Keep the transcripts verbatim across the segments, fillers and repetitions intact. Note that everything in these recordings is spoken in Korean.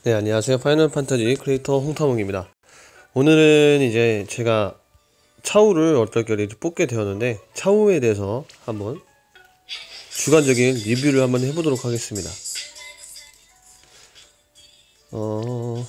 네, 안녕하세요. 파이널 판타지 크리에이터 홍타몽입니다. 오늘은 이제 제가 차우를 얼떨결에 뽑게 되었는데, 차우에 대해서 한번 주관적인 리뷰를 한번 해보도록 하겠습니다. 어...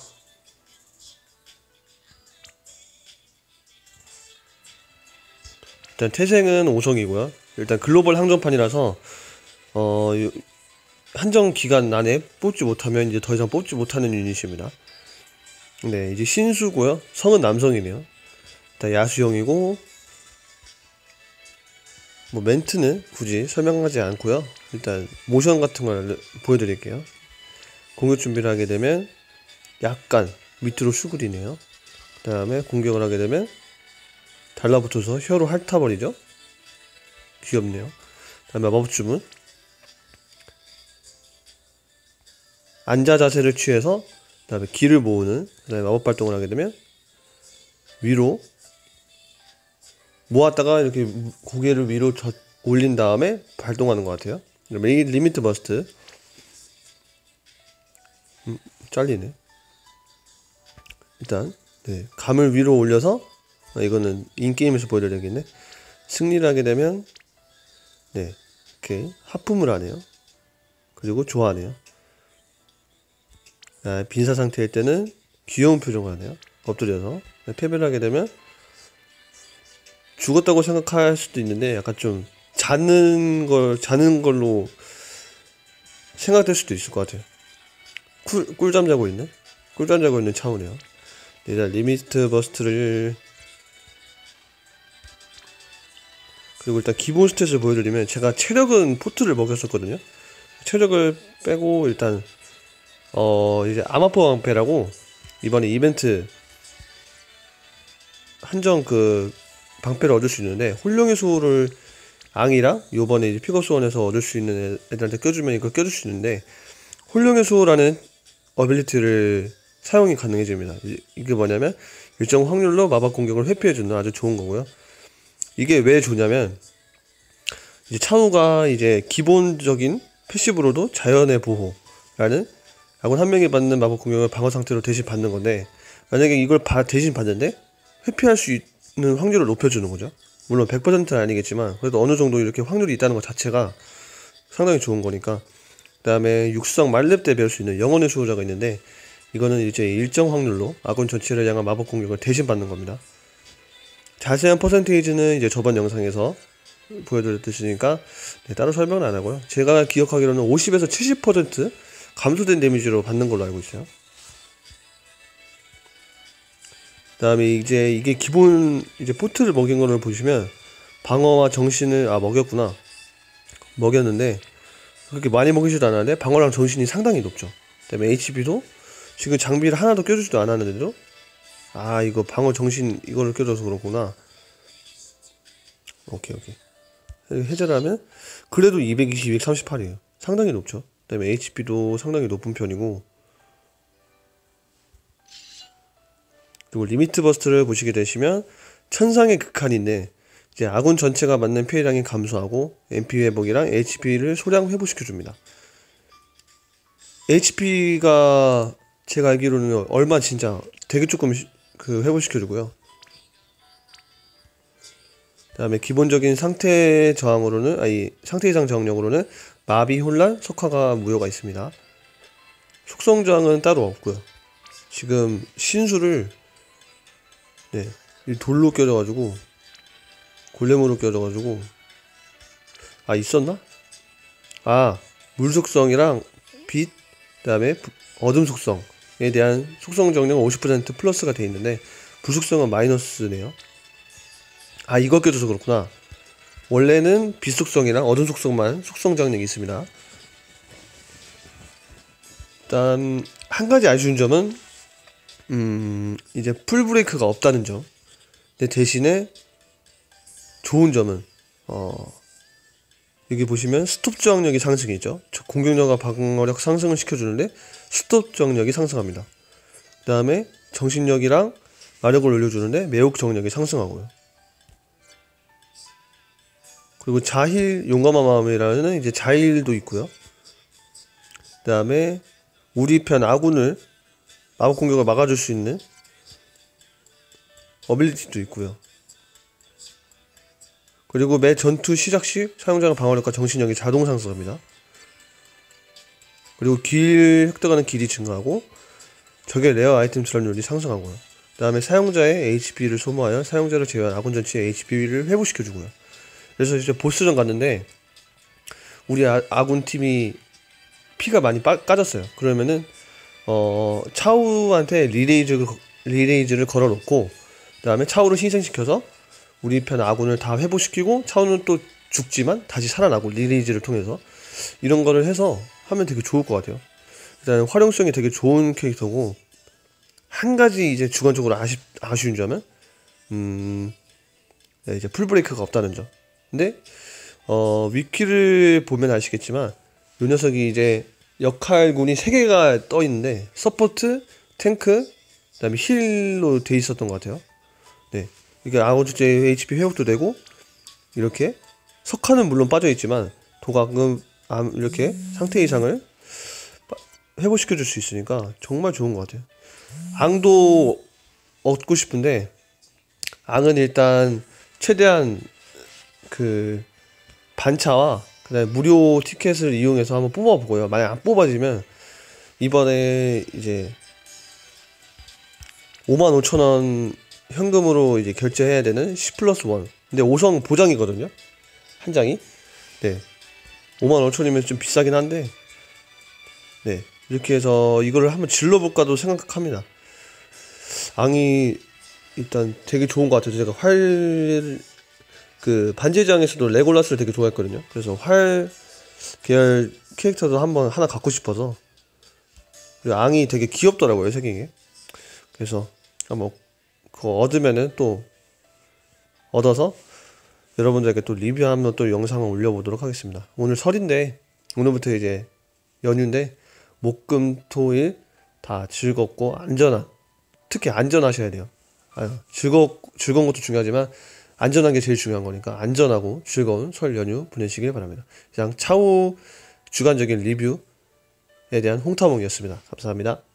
일단 태생은 오성이고요. 일단 글로벌 항전판이라서 어... 한정 기간 안에 뽑지 못하면 이제 더 이상 뽑지 못하는 유닛입니다. 네, 이제 신수고요. 성은 남성이네요. 일단 야수형이고, 뭐 멘트는 굳이 설명하지 않고요. 일단 모션 같은 걸 보여드릴게요. 공격 준비를 하게 되면 약간 밑으로 슈그리네요. 그 다음에 공격을 하게 되면 달라붙어서 혀로 핥아버리죠. 귀엽네요. 그 다음에 마법 주문, 앉아 자세를 취해서 그 다음에 기를 모으는, 그 다음에 마법 발동을 하게 되면 위로 모았다가 이렇게 고개를 위로 저, 올린 다음에 발동하는 것 같아요. 리, 리미트 버스트. 음, 잘리네. 일단 네, 감을 위로 올려서, 아, 이거는 인게임에서 보여드려야겠네. 승리를 하게 되면 네, 이렇게 하품을 하네요. 그리고 좋아하네요. 아, 빈사 상태일 때는 귀여운 표정을 하네요. 엎드려서. 패배를 하게 되면 죽었다고 생각할 수도 있는데 약간 좀 자는 걸 자는 걸로 생각될 수도 있을 것 같아요. 꿀, 꿀잠 자고 있는 꿀잠 자고 있는 차우네요. 일단 리미트 버스트를, 그리고 일단 기본 스탯을 보여드리면, 제가 체력은 포트를 먹였었거든요. 체력을 빼고 일단 어 이제 아마포 방패라고 이번에 이벤트 한정 그 방패를 얻을 수 있는데, 혼령의 수호를 앙이랑 요번에 이제 픽업스원에서 얻을 수 있는 애들한테 껴주면 이걸 껴줄 수 있는데, 혼령의 수호라는 어빌리티를 사용이 가능해집니다. 이게 뭐냐면 일정 확률로 마법 공격을 회피해주는 아주 좋은 거고요. 이게 왜 좋냐면, 이제 차우가 이제 기본적인 패시브로도 자연의 보호라는 아군 한 명이 받는 마법 공격을 방어 상태로 대신 받는 건데, 만약에 이걸 바, 대신 받는데 회피할 수 있는 확률을 높여주는 거죠. 물론 백 퍼센트는 아니겠지만 그래도 어느 정도 이렇게 확률이 있다는 것 자체가 상당히 좋은 거니까. 그 다음에 육성 말렙 때 배울 수 있는 영혼의 수호자가 있는데, 이거는 이제 일정 확률로 아군 전체를 향한 마법 공격을 대신 받는 겁니다. 자세한 퍼센테이지는 이제 저번 영상에서 보여드렸으니까 네, 따로 설명은 안 하고요. 제가 기억하기로는 오십에서 칠십 퍼센트 감소된 데미지로 받는 걸로 알고 있어요. 그 다음에 이제 이게 기본 이제 포트를 먹인 거를 보시면, 방어와 정신을, 아 먹였구나 먹였는데 그렇게 많이 먹이지도 않았는데 방어랑 정신이 상당히 높죠. 그 다음에 에이치피도 지금 장비를 하나도 껴주지도 않았는데도, 아 이거 방어 정신 이거를 껴줘서 그렇구나. 오케이 오케이 해제를 하면 그래도 이백이십, 이백삼십팔이에요. 상당히 높죠. 그 다음에 에이치피도 상당히 높은 편이고, 그리고 리미트 버스트를 보시게 되시면 천상의 극한인데, 이제 아군 전체가 맞는 피해량이 감소하고 엠피 회복이랑 에이치피를 소량 회복시켜줍니다. 에이치피가 제가 알기로는 얼마 진짜 되게 조금 그 회복시켜주고요. 그 다음에 기본적인 상태 저항으로는, 아니 상태 이상 저항력으로는 마비, 혼란, 석화가 무효가 있습니다. 속성 저항은 따로 없고요. 지금 신수를 네, 이 돌로 껴져가지고, 골렘으로 껴져가지고, 아 있었나? 아 물 속성이랑 빛, 그 다음에 어둠 속성에 대한 속성 정령은 오십 퍼센트 플러스가 돼 있는데 불속성은 마이너스네요. 아 이거 껴줘서 그렇구나. 원래는 빛 속성이랑 어둠 속성만 속성 장력이 있습니다. 일단 한 가지 아쉬운 점은 음 이제 풀 브레이크가 없다는 점. 근데 대신에 좋은 점은 어 여기 보시면 스톱 저항력이 상승이죠. 공격력과 방어력 상승을 시켜주는데 스톱 저항력이 상승합니다. 그 다음에 정신력이랑 마력을 올려주는데 매혹 저항력이 상승하고요. 그리고 자힐 용감한 마음이라는 이제 자힐도 있고요. 그 다음에 우리 편 아군을 마법 공격을 막아줄 수 있는 어빌리티도 있고요. 그리고 매 전투 시작 시 사용자가 방어력과 정신력이 자동 상승합니다. 그리고 길 획득하는 길이 증가하고 적의 레어 아이템 출혈률이 상승하고요. 그 다음에 사용자의 에이치피를 소모하여 사용자를 제외한 아군 전체의 에이치피를 회복시켜주고요. 그래서 이제 보스전 갔는데 우리 아, 아군 팀이 피가 많이 빠, 까졌어요. 그러면은 어 차우한테 리레이즈, 리레이즈를 걸어놓고 그 다음에 차우를 희생시켜서 우리 편 아군을 다 회복시키고 차우는 또 죽지만 다시 살아나고 리레이즈를 통해서 이런 거를 해서 하면 되게 좋을 것 같아요. 일단 활용성이 되게 좋은 캐릭터고 한 가지 이제 주관적으로 아쉽, 아쉬운 점은 음 네, 이제 풀브레이크가 없다는 점. 근데 어 위키를 보면 아시겠지만 이 녀석이 이제 역할군이 세 개가 떠 있는데 서포트, 탱크, 그 다음에 힐로 돼 있었던 것 같아요. 네, 이게 아군 전체 에이치피 회복도 되고 이렇게 석화는 물론 빠져 있지만 도각은 이렇게 상태 이상을 회복시켜 줄 수 있으니까 정말 좋은 것 같아요. 앙도 얻고 싶은데 앙은 일단 최대한 그 반차와 그다음에 무료 티켓을 이용해서 한번 뽑아보고요. 만약 안 뽑아지면 이번에 이제 오만 오천 원 현금으로 이제 결제해야 되는 십 플러스 일. 근데 오 성 보장이거든요. 한 장이. 네. 오만 오천 원이면 좀 비싸긴 한데 네. 이렇게 해서 이거를 한번 질러볼까도 생각합니다. 앙이 일단 되게 좋은 것 같아요. 제가 활 그 반지의장에서도 레골라스를 되게 좋아했거든요. 그래서 활 계열 캐릭터도 한번 하나 갖고 싶어서. 그리고 앙이 되게 귀엽더라고요, 생긴. 그래서 한번 그거 얻으면은 또 얻어서 여러분들에게 또 리뷰 한번 또 영상을 올려보도록 하겠습니다. 오늘 설인데 오늘부터 이제 연휴인데 목금토일 다 즐겁고 안전한, 특히 안전하셔야 돼요. 아유, 즐거 즐거운 것도 중요하지만 안전한 게 제일 중요한 거니까 안전하고 즐거운 설 연휴 보내시길 바랍니다. 그냥 차후 주간적인 리뷰에 대한 홍타몽이었습니다. 감사합니다.